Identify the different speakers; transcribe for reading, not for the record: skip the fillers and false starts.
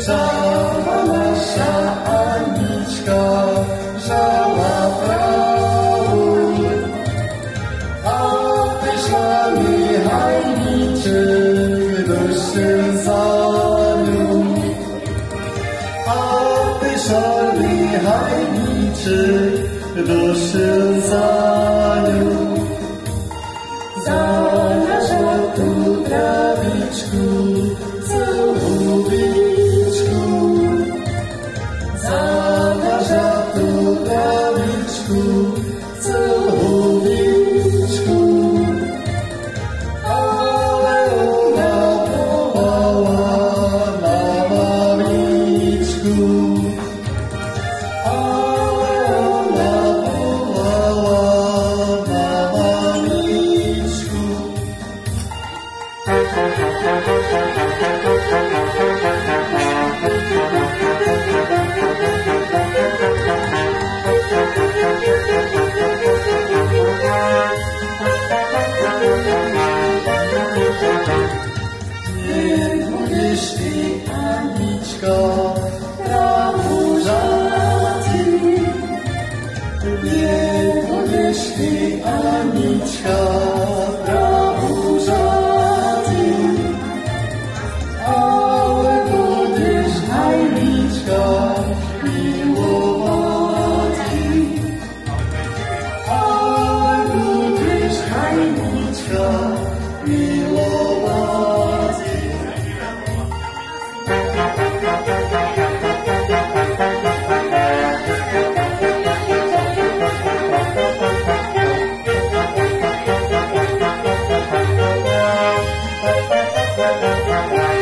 Speaker 1: Sama nasza Aniczka grzała prawo, a ty szlami hajniczy do szynzaniu, a ty szlami hajniczy do szynzaniu. Zależa tu trawiczku, lubiczku, zależa tu trawiczku, lubiczku, ale ona wołała na mamiczku, ale ona wołała na mamiczku. Jeśli Aniczka prałużaty, jeśli Aniczka prałużaty, ale będziesz Aniczka miłowaty, ale będziesz Aniczka miłowaty. Thank you.